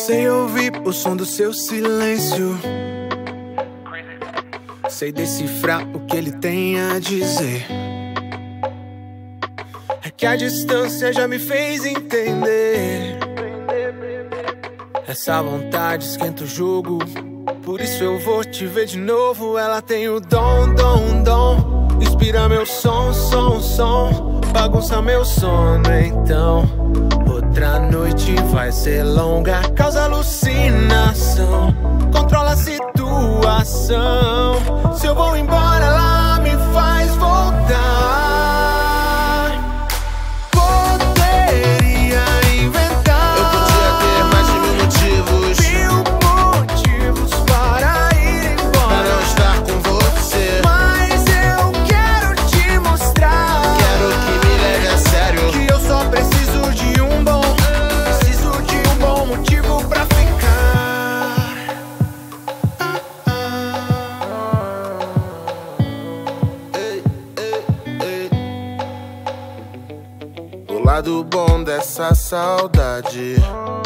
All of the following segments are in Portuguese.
Sei ouvir o som do seu silêncio, sei decifrar o que ele tem a dizer. É que a distância já me fez entender. Essa vontade esquenta o jogo, por isso eu vou te ver de novo. Ela tem o dom, inspira meu som, bagunça meu sono. Então outra noite vai ser longa, causa alucinação, controla a situação. Se eu vou embora, ela me faz voltar. Poderia inventar, eu podia ter mais de 1000 motivos, 1000 motivos para ir embora, para não estar com você. mas eu quero te mostrar, quero que me leve a sério, que eu só preciso de um bom motivo pra ficar. Ei, ei, ei. O lado bom dessa saudade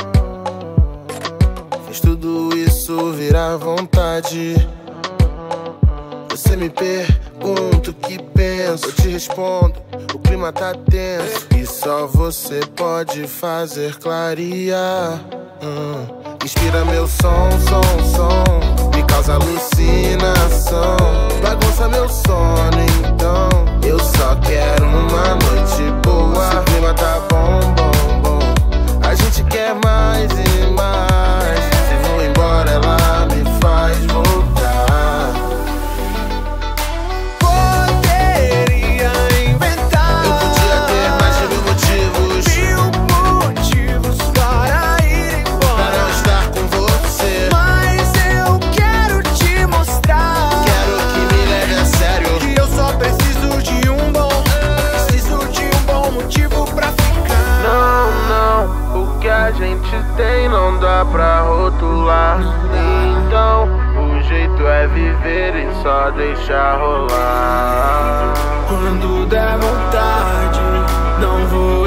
fez tudo isso virar vontade. Você me pergunta o que penso, eu te respondo, o clima tá tenso e só você pode fazer clarear. Inspira meu som, me causa alucinação, bagunça meu sono. Então eu só quero uma noite boa. O clima tá bom, a gente quer mais e mais. Se vou embora, ela me faz voltar. Poderia inventar, eu podia ter mais de 1000 motivos, 1000 motivos para ir embora, para não estar com você. mas eu quero te mostrar, quero que me leve a sério, que eu só preciso de um bom motivo pra ficar. Não, o que a gente tem não dá pra rotular. Então o jeito é viver e só deixar rolar. Quando der vontade, não vou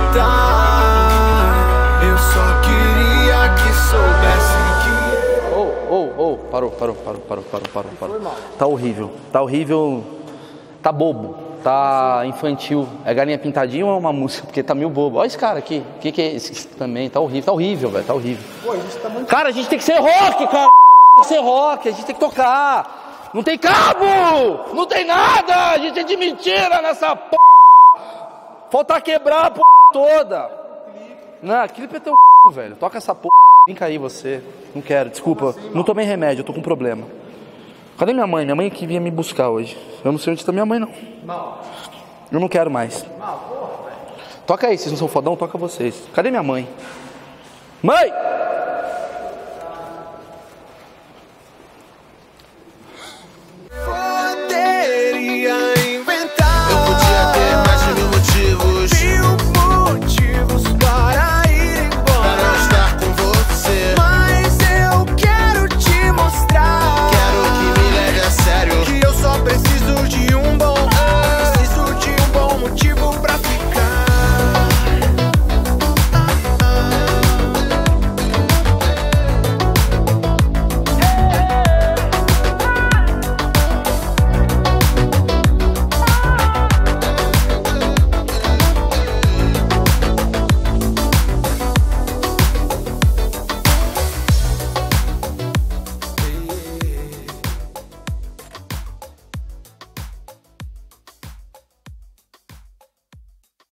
hesitar. Eu só queria que soubesse que... Parou. Tá horrível, tá bobo, tá infantil. É Galinha Pintadinha ou é uma música? Porque tá meio bobo. Olha esse cara aqui, o que é esse também? Tá horrível, velho, tá horrível. Cara, a gente tem que ser rock, cara. A gente tem que ser rock, a gente tem que tocar. Não tem cabo, não tem nada, a gente é de mentira nessa porra. Falta quebrar a porra toda. Não, clipe é teu c, velho. Toca essa porra. Vem aí você. Não quero, desculpa. Não tomei remédio, eu tô com problema. Cadê minha mãe? Minha mãe que vinha me buscar hoje. Eu não sei onde tá minha mãe, não. Eu não quero mais. Toca aí, vocês não são fodão, toca vocês. Cadê minha mãe? Mãe!